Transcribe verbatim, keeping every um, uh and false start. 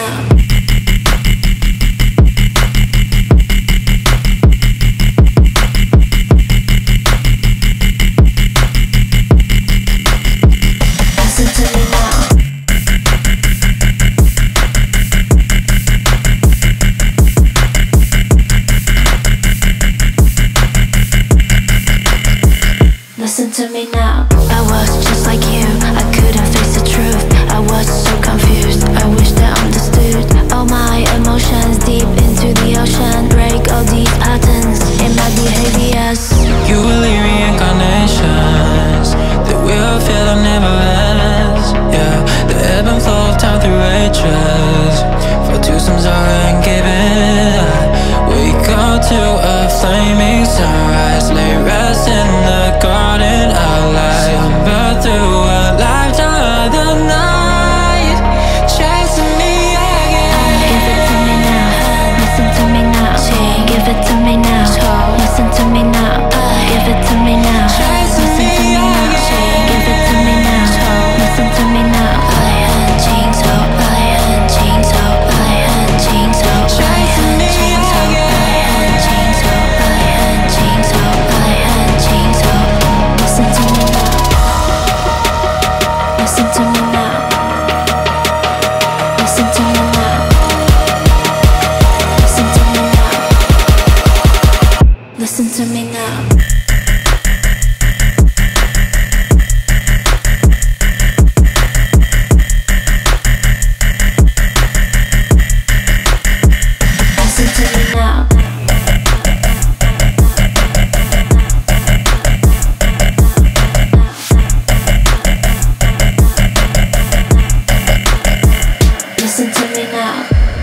now. Listen to me now. Listen to me now. I was just like you, I couldn't face the truth. I was so confused, I wish that I understood. All my emotions deep into the ocean. Break all these patterns in my behaviors. You will leave reincarnations. The wheel of feel never ends. Yeah, the ebb and flow of time through ages. Fall to some sorrow and give in. Wake up to a flaming sunrise. Lay rest in the garden of light. But through a lifetime of the night, chasing me again. Give it to me now. Listen to me now. Give it to me now. Listen to me now. Give it to me now. Listen to me now. Give it to me now. Listen to me now. 爱很清楚，爱很清楚，爱很清楚，爱很清楚，爱很清楚，爱很清楚，爱很清楚。Listen to me now. Listen to me now. Listen to me now. Listen to me now. Listen to me now. Listen to me now. Listen to me now.